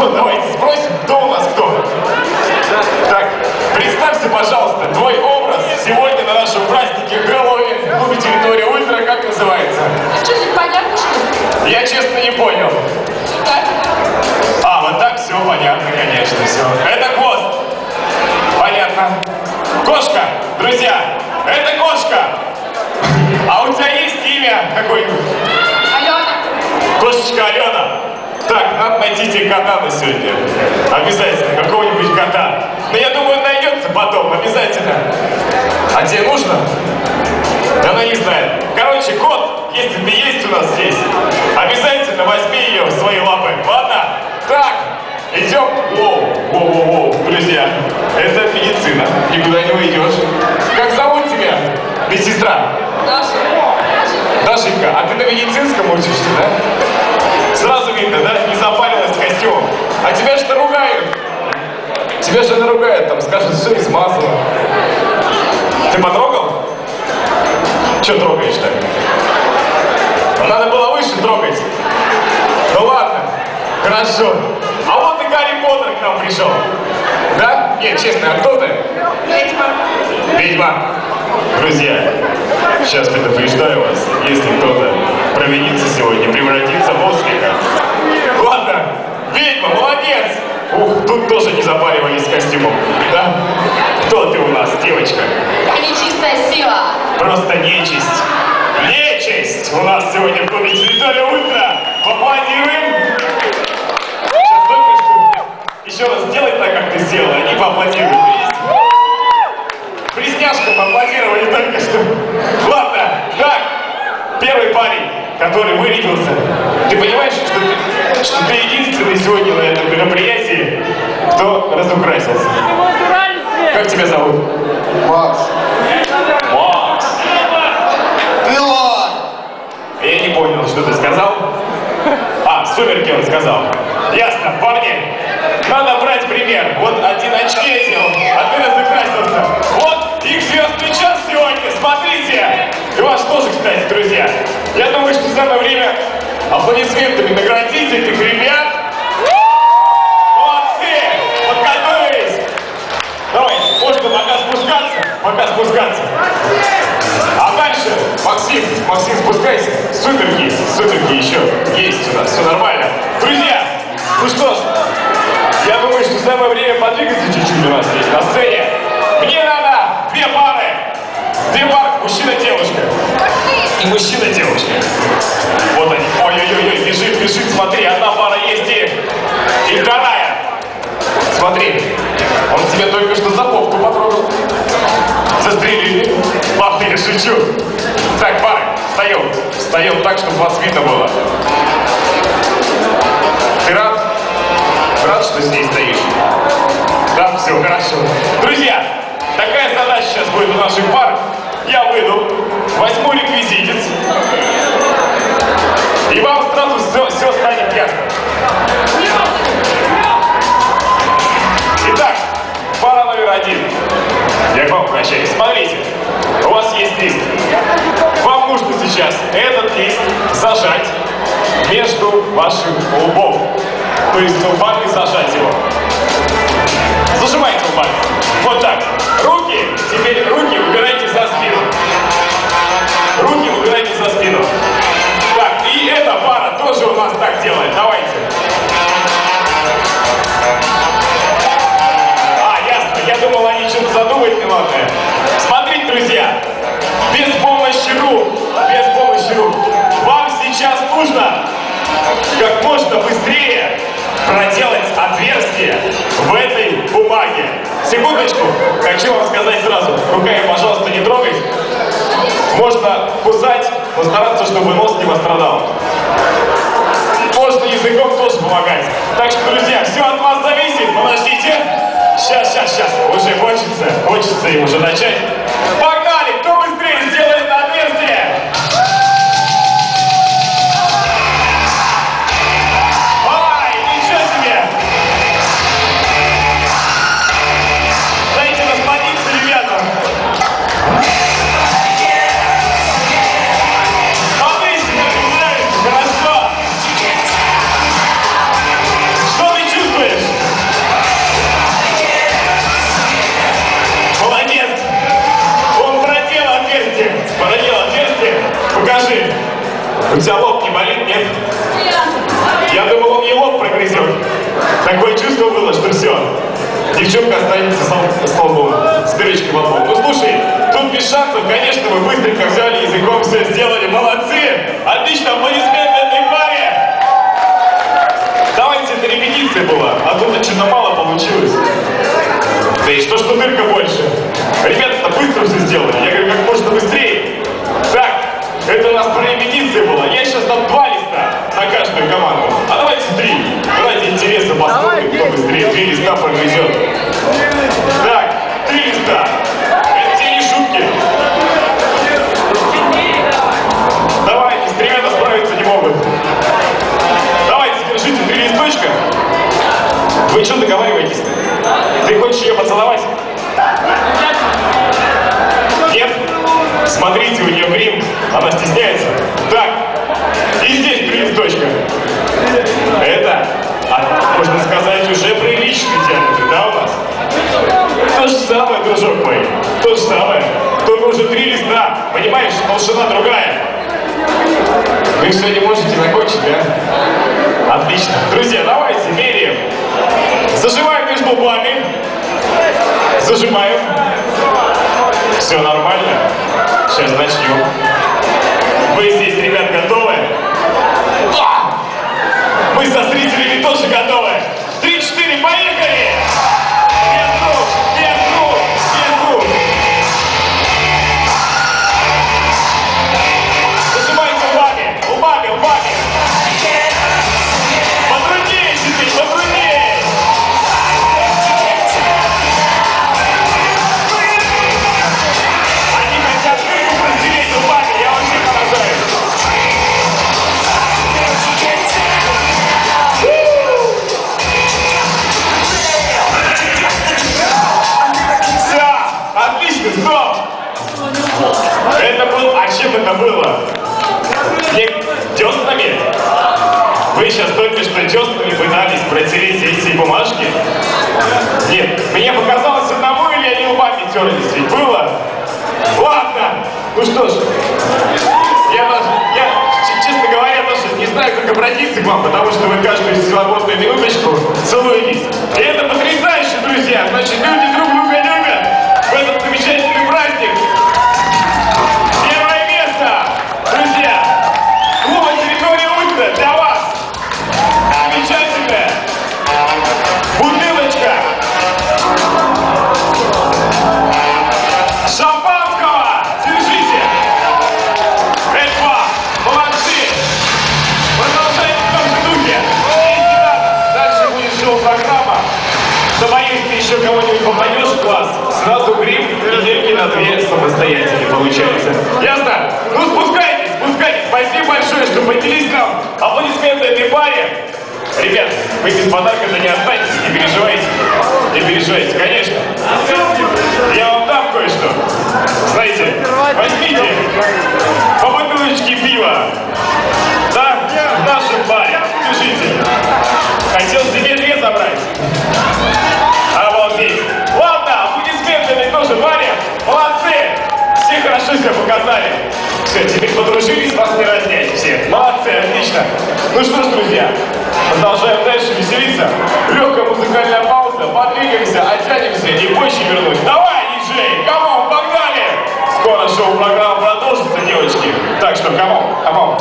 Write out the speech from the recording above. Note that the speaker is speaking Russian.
Вот, давайте спросим, кто у нас кто. Так, представься, пожалуйста, твой образ сегодня на нашем празднике Хэллоуин в клубе «Территория Ультра» как называется? Что, непонятно, что ли? Я честно не понял. Как? А, вот так все понятно, конечно, все. Это хвост. Понятно. Кошка, друзья, это кошка. А у тебя есть имя какое-нибудь? Алена. Кошечка Алена. Так, надо найти тебе кота на сегодня. Обязательно, какого-нибудь кота. Но я думаю, найдется потом, обязательно. А тебе нужно? Она не знает. Короче, кот, если ты есть у нас здесь, обязательно возьми ее в свои лапы. Ладно? Так, идем. Воу, друзья, это медицина. Никуда не уйдешь. Как зовут тебя, медсестра? Даша. Дашенька, а ты на медицинском учишься, да? Сразу видно, да? Не запарилась с костюмом. А тебя же наругают. Тебя же наругают, там скажут, все измазано. Ты потрогал? Че трогаешь-то? Надо было выше трогать. Ну ладно, хорошо. А вот и Гарри Поттер к нам пришел. Да? Нет, честно, а кто ты? Ведьма. Ведьма. Друзья, сейчас предупреждаю вас, если кто-то провинится сегодня, превратится в ослика. Ладно, ведьма, молодец! Ух, тут тоже не запаривались с костюмом, да? Кто ты у нас, девочка? Нечистая сила. Просто нечисть. Нечисть у нас сегодня в клубе «Территория Ультра». Поаплодируем. Сейчас только что еще раз сделай так, как ты сделала, они поаплодируют. Близняшкам аплодировали только что. Ладно, так, первый парень, который вырядился. Ты понимаешь, что ты единственный сегодня на этом мероприятии, кто разукрасился? Как тебя зовут? Макс. Макс. Милан. Я не понял, что ты сказал. А, сумерки он сказал. Ясно, парни, надо брать пример. Вот один очки одел, а ты разукрасился. Вот их звездный час сегодня, смотрите. И ваш тоже, кстати, друзья. Я думаю, что самое время аплодисментами наградить этих ребят. Молодцы, подготовились. Давай, можно пока спускаться. А дальше, Максим, спускайся. Сумерки еще есть у нас, все нормально. Друзья, ну что ж, я думаю, что самое время подвигаться чуть-чуть у нас здесь на сцене. Мне надо две пары, мужчина-девушка. И мужчина-девушка. Вот они, ой-ой-ой, бежит, смотри, одна пара есть и вторая. Смотри, он тебя только что за попку потрогал. Застрелили. Ладно, я шучу. Так, пары, встаем так, чтобы вас видно было. Ты рад? Рад, что с ней стоишь? Да, все, хорошо. Друзья, такая задача сейчас будет у наших пар. Я выйду, возьму реквизитец, и вам сразу все станет ясно. Итак, пара номер один. Я к вам обращаюсь. Смотрите, у вас есть лист. Вам нужно сейчас этот лист зажать между ваших лбов. То есть лбами зажать его. Зажимайте лбами. Вот так. Теперь руки убирайте за спину. Руки убирайте за спину. Так, и эта пара тоже у нас так делает. Давайте. Я думал, они что-то задумают неладное. Смотрите, друзья, без помощи рук, вам сейчас нужно как можно быстрее проделать отверстие в этой бумаге. Секундочку, хочу вам сказать сразу, руками, пожалуйста, не трогайте. Можно кусать, но стараться, чтобы нос не пострадал. Можно языком тоже помогать. Так что, друзья, все от вас зависит, подождите. Сейчас, уже хочется им уже начать. Погнали, кто быстрее сделает отверстие? Ай, ничего себе! Дайте насладиться, ребята. Смотрите, как нравится, хорошо. Что ты чувствуешь? девчонка останется столбом с дырочкой в лбу. Ну слушай, тут без шансов, конечно, вы быстренько взяли языком, все сделали, молодцы! Отлично, аплодисменты этой паре! Давайте, это репетиция была, а тут что-то мало получилось. Да и что дырка больше? Ребята-то быстро все сделали, я говорю, как можно быстрее. Так, это у нас про репетиция была. Я сейчас дам 2 листа на каждую команду. А давайте 3. Ради интереса посмотрим, кто быстрее 3 листа прогрызет. Так, 3 листа. Это те не шутки. Давайте, с 3 справиться не могут. Давайте, держите 3 листочка. Вы что договариваетесь-то? Ты хочешь ее поцеловать? Нет? Смотрите, у нее грим, она стесняется. Так, и здесь 3 листочка. Это, можно сказать, уже приличный диаметр, да, у нас? То же самое, дружок мой, то же самое. Только уже 3 листа, понимаешь, толщина другая. Вы все не можете закончить, да? Отлично. Друзья, давайте меряем. Зажимаем между лбами. Зажимаем. Все нормально. Сейчас начнем. Вы здесь, ребят, готовы? Мы со зрителями тоже готовы. 3-4, поехали! Без рук, без рук, без рук. Зажимайте лбами, лбами, лбами. Потруднее, теперь, потруднее. Они хотят дырку разделить лбами, я вообще поражаюсь. Отлично, стоп! Это был... А чем это было? Не деснами? Вы сейчас только что деснами пытались протереть эти бумажки? Нет, мне показалось одному, или они лбами терлись? Ведь было? Ладно, ну что ж. Честно говоря, даже не знаю, как обратиться к вам, потому что вы каждую свободную минуточку целуетесь. И это потрясающе, друзья! Значит, люди друг друга любят! В этот замечательный праздник. Первое место, друзья. Клуба «Территория Ультра» для вас. Замечательная. Бутылочка шампанского. Держите. Это вам. Молодцы. Продолжайте в том же духе. Дальше будет шоу-программа. Да боюсь, ты еще кого-нибудь попадешь в класс, сразу грим недельки на 2 самостоятельно получается. Ясно? Ну спускайтесь, спускайтесь. Спасибо большое, что поделились нам. Аплодисменты этой паре. Ребят, вы без подарка-то не останетесь, не переживайте. Не переживайте, конечно. Я вам дам кое-что. Знаете, возьмите по бутылочке пива. Да, в нашем баре. Держите. Хотел себе 2 забрать. Обалдеть. Ладно, аплодисменты тоже паре. Молодцы. Все хорошо себя показали. Все, теперь подружились, вас не разнять все. Молодцы, отлично. Ну что ж, друзья, продолжаем дальше веселиться. Легкая музыкальная пауза, подвигаемся, оттянемся и позже вернусь. Давай, диджей, камон, погнали! Скоро шоу-программа продолжится, девочки. Так что, камон, камон.